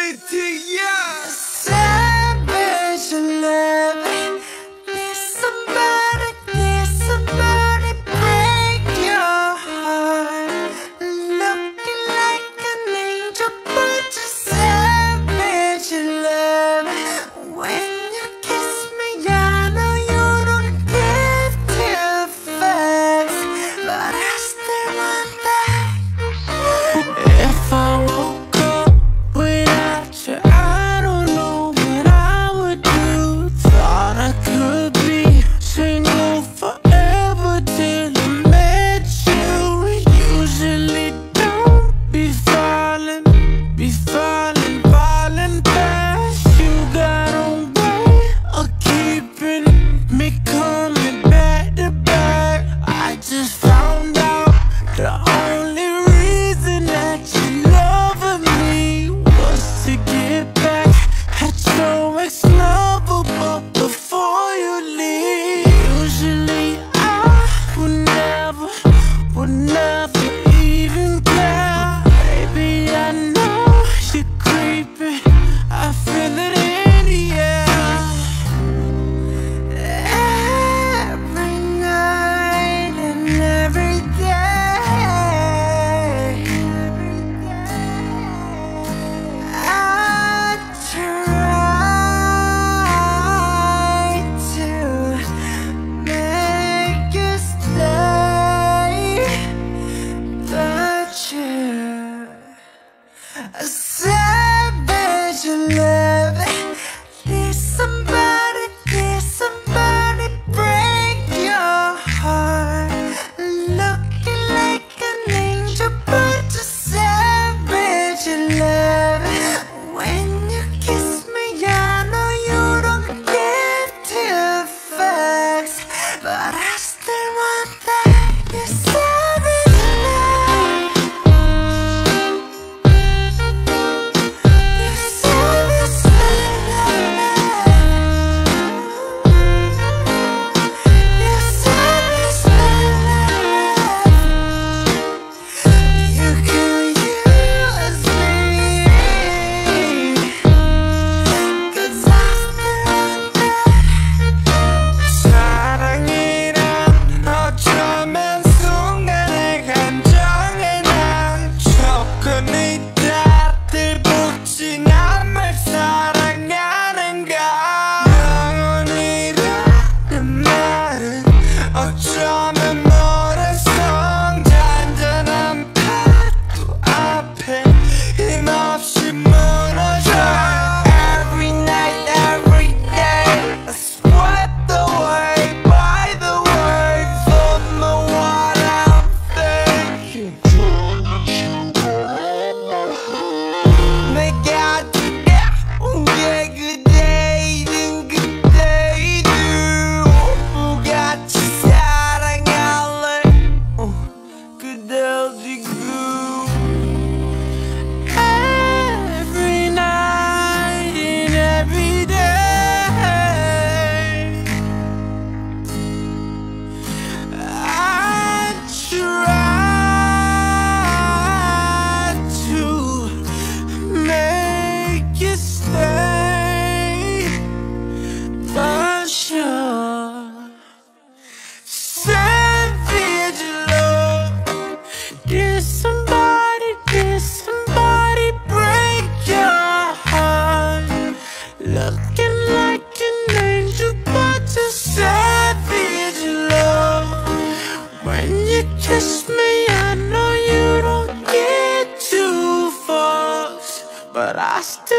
Reality, yeah. Savage love. Did somebody break your heart? Looking like an angel, but you're savage love. When you kiss me, I know you don't give two fucks, but I still want that. If I woke up without you, I don't know what I would do. Thought I could be single forever till I met you. Usually don't be falling fast. You got a way of keeping me coming back to back. I just found out the only reason that you loved me was to get back at your ex-lover, but before you leave, usually I would never even care. Baby, I know you're creeping, I feel it in the air. Every night and every day, I try to make you stay, but you're a savage love. Did somebody break your heart? Looking like an angel, but you're savage love. When you kiss me, I know you don't give two fucks, but I still want that. You're savage love. You're savage love. You're savage love. You can use me, 'cause I still want that. 사랑이란 어쩌면 순간의 감정에 난 조금이 다들 붙인 남을 사랑하는가. 영원이라는 말은 어쩌면 모래성 잔잔한 파도 앞에 힘없이 무너져. Every night, every day, I swept away by the waves of the what I'm thinking. 내가 왜 그대이든 그대이든 똑같이 사랑할래. 그대 어디고. Every night and every day, I try to make you stay, but you're savage love. Did somebody break your heart? Looking like an angel, but you're savage love. When you kiss me, I know you don't get two fucks, but I still